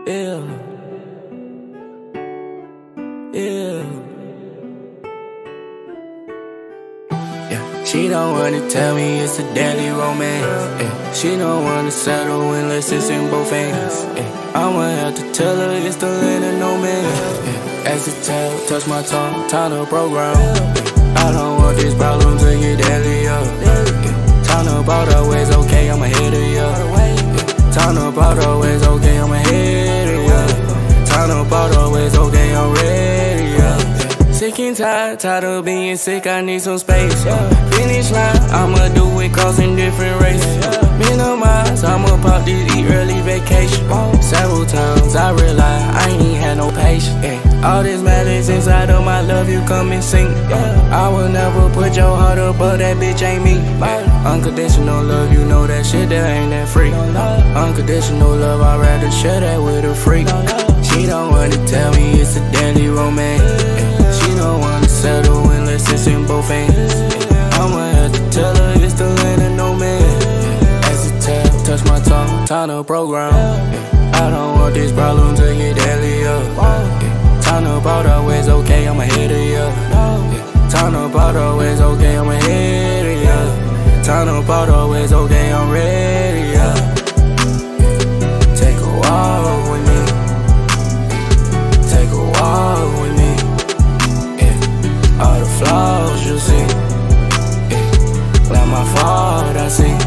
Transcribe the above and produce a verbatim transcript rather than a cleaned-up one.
Yeah. Yeah. Yeah. She don't wanna tell me it's a daily romance. Yeah. She don't wanna settle unless it's in both hands. Yeah. I'ma have to tell her it's the land of no man. Yeah. As the tail touch my tongue, time to program. Yeah. I don't want this problem to get deadly up. Yeah. Time to part our ways, okay, I'ma hit her, yeah. Time to part our ways, okay, I'ma hit her, yeah. Time to part our ways, okay, I'm ready, yeah. Sick and tired, tired of being sick, I need some space, yeah. Finish line, I'ma do it crossing different races, yeah. Minimize, I'ma pop this eat early vacation. Several times I realized I ain't had no patience, yeah. All this malice inside of my love, you come and sing, yeah. I will never put your heart above, that bitch ain't me, yeah. Unconditional love, you know that shit that ain't that free. Unconditional love, I'd rather share that with a freak. She don't wanna tell me it's a daily romance, yeah. She don't wanna settle unless it's in both hands, yeah. I'ma have to tell her it's the land of no man, yeah. As the tail touch my tongue, time to program, yeah. I don't want this problem to get deadly up, yeah. Time to part our ways, okay, I'ma hit her, yeah. Yeah. Time to part our ways, okay, I'ma hit her, yeah. Time to part our ways, okay, I'm ready, yeah. Take a walk with me. Take a walk with me. Yeah. All the flaws you see, yeah. Like my fault I see.